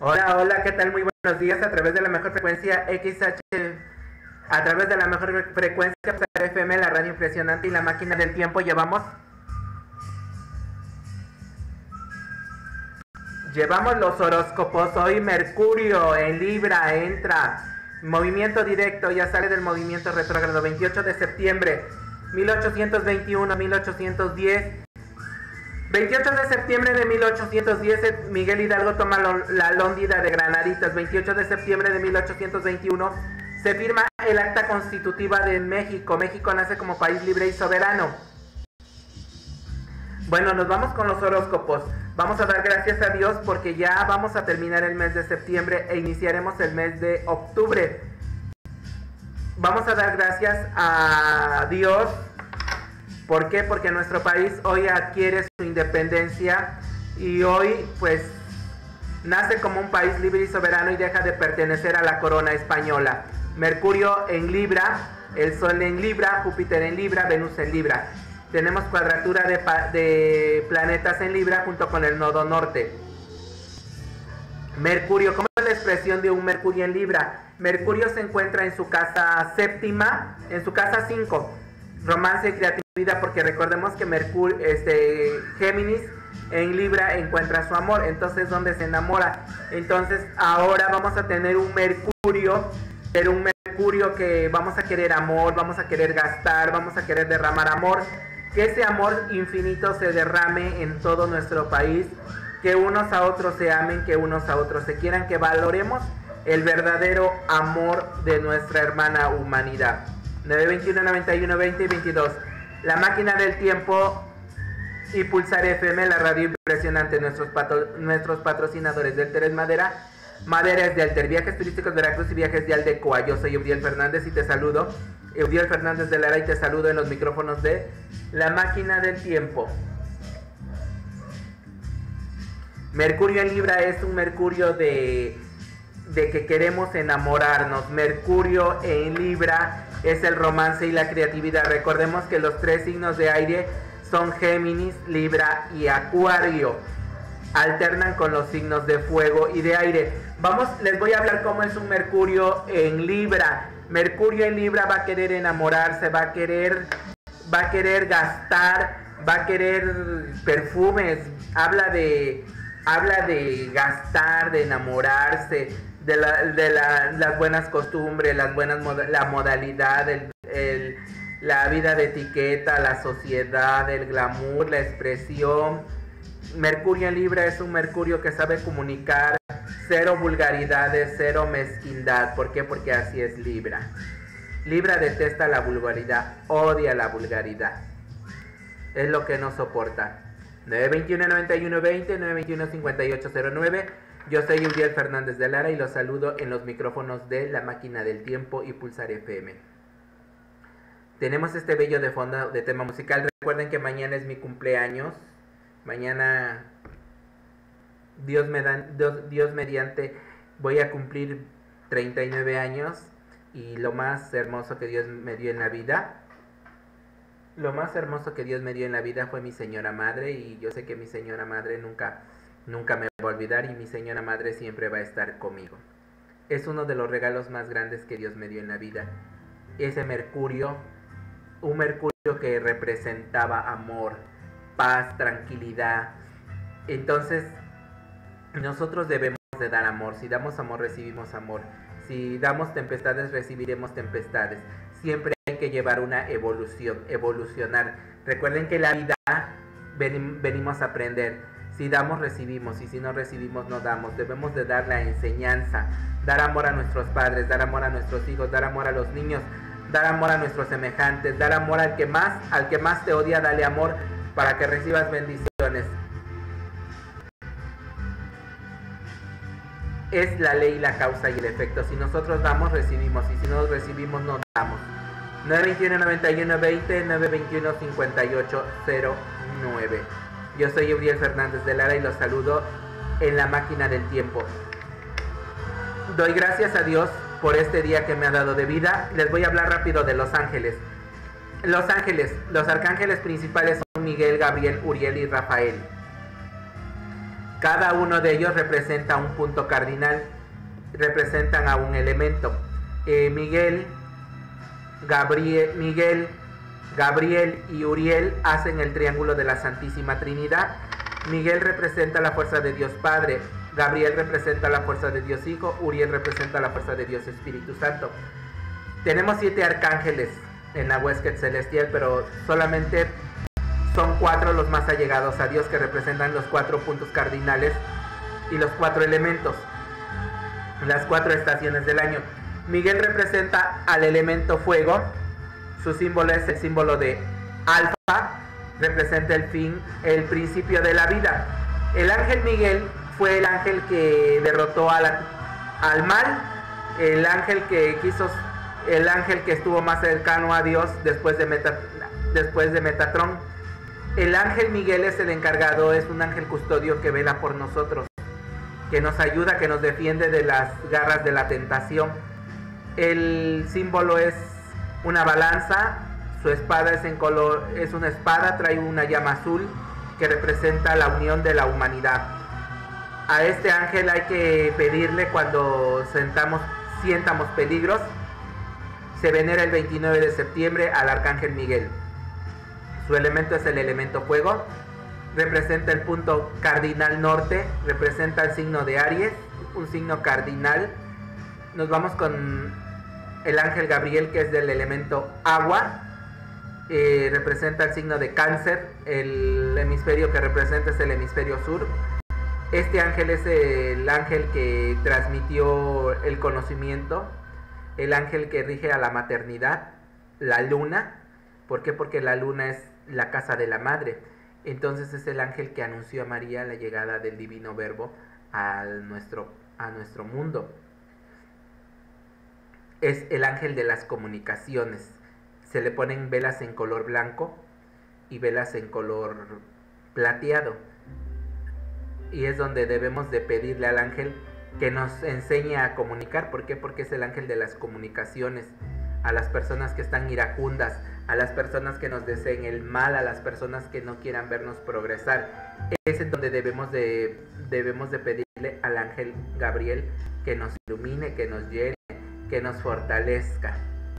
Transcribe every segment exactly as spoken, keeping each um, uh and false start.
Hola, hola, ¿qué tal? Muy buenos días a través de la mejor frecuencia X H, a través de la mejor frecuencia F M, la radio impresionante y la máquina del tiempo. Llevamos Llevamos los horóscopos. Hoy Mercurio en Libra entra movimiento directo, ya sale del movimiento retrógrado. Veintiocho de septiembre mil ochocientos veintiuno a mil ochocientos diez. veintiocho de septiembre de mil ochocientos diez, Miguel Hidalgo toma la Lóndida de Granaditas. veintiocho de septiembre de mil ochocientos veintiuno se firma el Acta Constitutiva de México. México nace como país libre y soberano. Bueno, nos vamos con los horóscopos. Vamos a dar gracias a Dios porque ya vamos a terminar el mes de septiembre e iniciaremos el mes de octubre. Vamos a dar gracias a Dios. ¿Por qué? Porque nuestro país hoy adquiere su independencia y hoy pues nace como un país libre y soberano y deja de pertenecer a la corona española. Mercurio en Libra, el Sol en Libra, Júpiter en Libra, Venus en Libra. Tenemos cuadratura de, de planetas en Libra junto con el nodo norte. Mercurio, ¿cómo es la expresión de un Mercurio en Libra? Mercurio se encuentra en su casa séptima, en su casa cinco. Romance y creatividad, porque recordemos que Mercurio, este, Géminis en Libra encuentra su amor, entonces ¿dónde se enamora? Entonces ahora vamos a tener un Mercurio, pero un Mercurio que vamos a querer amor, vamos a querer gastar, vamos a querer derramar amor, que ese amor infinito se derrame en todo nuestro país, que unos a otros se amen, que unos a otros se quieran, que valoremos el verdadero amor de nuestra hermana humanidad. nueve veintiuno, noventa y uno, veinte y veintidós. La máquina del tiempo y Pulsar F M, la radio impresionante. Nuestros, patro, nuestros patrocinadores del Teres Madera. Madera es de Alter, Viajes Turísticos Veracruz y Viajes de Aldecoa. Yo soy Eudiel Fernández y te saludo. Eudiel Fernández de Lara y te saludo en los micrófonos de la máquina del tiempo. Mercurio en Libra es un Mercurio de, de que queremos enamorarnos. Mercurio en Libra es el romance y la creatividad. Recordemos que los tres signos de aire son Géminis, Libra y Acuario. Alternan con los signos de fuego y de aire. Vamos, les voy a hablar cómo es un Mercurio en Libra. Mercurio en Libra va a querer enamorarse, va a querer, va a querer gastar, va a querer perfumes. Habla de, habla de gastar, de enamorarse, de, la, de la, las buenas costumbres, las buenas la modalidad, el, el, la vida de etiqueta, la sociedad, el glamour, la expresión. Mercurio en Libra es un Mercurio que sabe comunicar, cero vulgaridades, cero mezquindad. ¿Por qué? Porque así es Libra. Libra detesta la vulgaridad, odia la vulgaridad. Es lo que no soporta. nueve veintiuno, noventa y uno, veinte, nueve veintiuno, cincuenta y ocho cero nueve. Yo soy Eudiel Fernández de Lara y los saludo en los micrófonos de la máquina del tiempo y Pulsar F M. Tenemos este bello de fondo de tema musical. Recuerden que mañana es mi cumpleaños. Mañana, Dios, me dan, Dios, Dios mediante, voy a cumplir treinta y nueve años. Y lo más hermoso que Dios me dio en la vida, lo más hermoso que Dios me dio en la vida fue mi señora madre. Y yo sé que mi señora madre nunca, nunca me va a olvidar. Y mi señora madre siempre va a estar conmigo. Es uno de los regalos más grandes que Dios me dio en la vida. Ese Mercurio, un Mercurio que representaba amor, paz, tranquilidad. Entonces nosotros debemos de dar amor. Si damos amor, recibimos amor. Si damos tempestades, recibiremos tempestades. Siempre hay que llevar una evolución, evolucionar. Recuerden que la vida ven, venimos a aprender. Si damos, recibimos, y si no recibimos, no damos. Debemos de dar la enseñanza, dar amor a nuestros padres, dar amor a nuestros hijos, dar amor a los niños, dar amor a nuestros semejantes, dar amor al que más, al que más te odia, dale amor para que recibas bendiciones. Es la ley, la causa y el efecto. Si nosotros damos, recibimos, y si no recibimos, no damos. nueve veintiuno, noventa y uno, veinte, nueve veintiuno, cincuenta y ocho cero nueve. Yo soy Eudiel Fernández de Lara y los saludo en la máquina del tiempo. Doy gracias a Dios por este día que me ha dado de vida. Les voy a hablar rápido de Los Ángeles. Los Ángeles, los arcángeles principales son Miguel, Gabriel, Uriel y Rafael. Cada uno de ellos representa un punto cardinal, representan a un elemento. Eh, Miguel, Gabriel, Miguel, Gabriel y Uriel hacen el triángulo de la Santísima Trinidad. Miguel representa la fuerza de Dios Padre, Gabriel representa la fuerza de Dios Hijo, Uriel representa la fuerza de Dios Espíritu Santo. Tenemos siete arcángeles en la hueste celestial, pero solamente son cuatro los más allegados a Dios, que representan los cuatro puntos cardinales y los cuatro elementos, las cuatro estaciones del año. Miguel representa al elemento fuego, su símbolo es el símbolo de Alfa, representa el fin, el principio de la vida. El ángel Miguel fue el ángel que derrotó a la, al mal, el ángel que quiso, el ángel que estuvo más cercano a Dios después de, Meta, después de Metatrón. El ángel Miguel es el encargado, es un ángel custodio que vela por nosotros, que nos ayuda, que nos defiende de las garras de la tentación. El símbolo es una balanza, su espada es en color, es una espada, trae una llama azul que representa la unión de la humanidad. A este ángel hay que pedirle cuando sentamos, sientamos peligros. Se venera el veintinueve de septiembre al arcángel Miguel. Su elemento es el elemento fuego, representa el punto cardinal norte, representa el signo de Aries, un signo cardinal. Nos vamos con el ángel Gabriel, que es del elemento agua, eh, representa el signo de Cáncer, el hemisferio que representa es el hemisferio sur. Este ángel es el ángel que transmitió el conocimiento, el ángel que rige a la maternidad, la luna. ¿Por qué? Porque la luna es la casa de la madre. Entonces es el ángel que anunció a María la llegada del divino verbo a nuestro, a nuestro mundo. Es el ángel de las comunicaciones. Se le ponen velas en color blanco y velas en color plateado. Y es donde debemos de pedirle al ángel que nos enseñe a comunicar. ¿Por qué? Porque es el ángel de las comunicaciones. A las personas que están iracundas, a las personas que nos deseen el mal, a las personas que no quieran vernos progresar. Es en donde debemos de, debemos de pedirle al ángel Gabriel que nos ilumine, que nos llene, que nos fortalezca.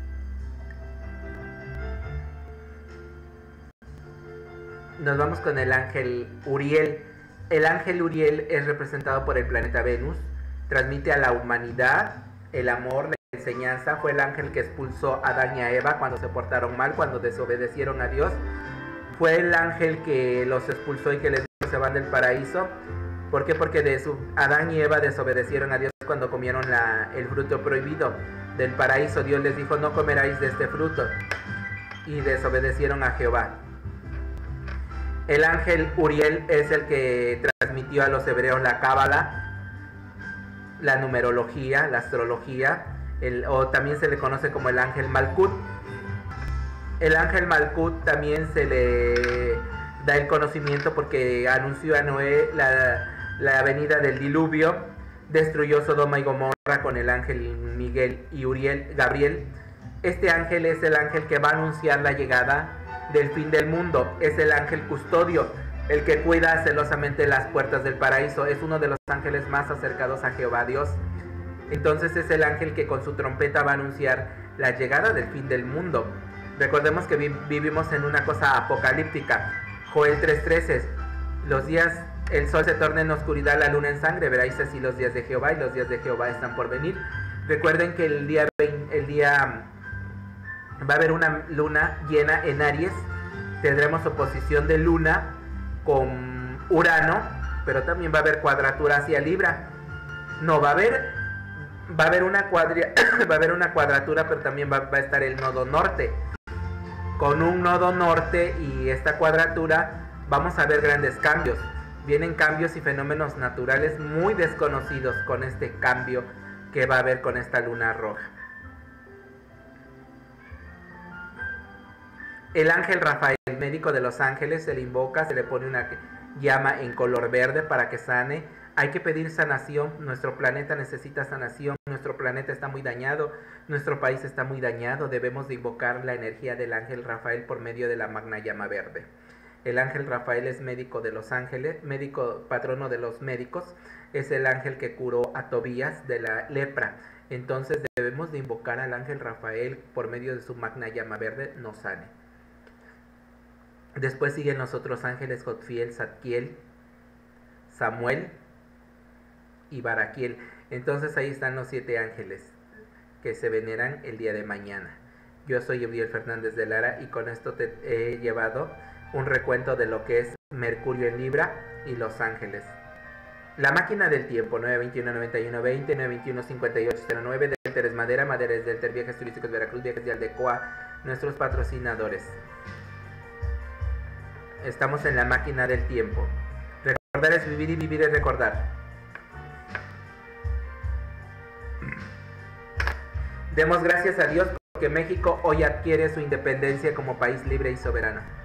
Nos vamos con el ángel Uriel. El ángel Uriel es representado por el planeta Venus, transmite a la humanidad el amor, la enseñanza. Fue el ángel que expulsó a Adán y a Eva cuando se portaron mal, cuando desobedecieron a Dios. Fue el ángel que los expulsó y que les dijo que se van del paraíso. ¿Por qué? Porque de su, Adán y Eva desobedecieron a Dios cuando comieron la, el fruto prohibido del paraíso. Dios les dijo: no comeráis de este fruto, y desobedecieron a Jehová. El ángel Uriel es el que transmitió a los hebreos la cábala, la numerología, la astrología, el, o también se le conoce como el ángel Malkut. El ángel Malkut también se le da el conocimiento porque anunció a Noé la, la venida del diluvio, destruyó Sodoma y Gomorra con el ángel Miguel y Uriel, Gabriel. Este ángel es el ángel que va a anunciar la llegada del fin del mundo. Es el ángel custodio, el que cuida celosamente las puertas del paraíso. Es uno de los ángeles más acercados a Jehová Dios. Entonces es el ángel que con su trompeta va a anunciar la llegada del fin del mundo. Recordemos que vi vivimos en una cosa apocalíptica. Joel tres trece, los días, el sol se torna en oscuridad, la luna en sangre, veréis así los días de Jehová, y los días de Jehová están por venir. Recuerden que el día, el día va a haber una luna llena en Aries. Tendremos oposición de luna con Urano, pero también va a haber cuadratura hacia Libra. No, va a haber va a haber una cuadria, va a haber una cuadratura, pero también va, va a estar el nodo norte. Con un nodo norte y esta cuadratura vamos a ver grandes cambios. Vienen cambios y fenómenos naturales muy desconocidos con este cambio que va a haber con esta luna roja. El ángel Rafael, médico de los ángeles, se le invoca, se le pone una llama en color verde para que sane. Hay que pedir sanación. Nuestro planeta necesita sanación. Nuestro planeta está muy dañado. Nuestro país está muy dañado. Debemos de invocar la energía del ángel Rafael por medio de la magna llama verde. El ángel Rafael es médico de los ángeles, médico patrono de los médicos, es el ángel que curó a Tobías de la lepra. Entonces debemos de invocar al ángel Rafael por medio de su magna llama verde, nos sane. Después siguen los otros ángeles, Jotfiel, Zadkiel, Samuel y Baraquiel. Entonces ahí están los siete ángeles que se veneran el día de mañana. Yo soy Euriel Fernández de Lara y con esto te he llevado un recuento de lo que es Mercurio en Libra y los ángeles. La máquina del tiempo, nueve veintiuno, noventa y uno, veinte, nueve veintiuno, cincuenta y ocho cero nueve, Delter es Madera, Madera es Delter, Viajes Turísticos Veracruz, Viajes de Aldecoa, nuestros patrocinadores. Estamos en la máquina del tiempo. Recordar es vivir y vivir es recordar. Demos gracias a Dios porque México hoy adquiere su independencia como país libre y soberano.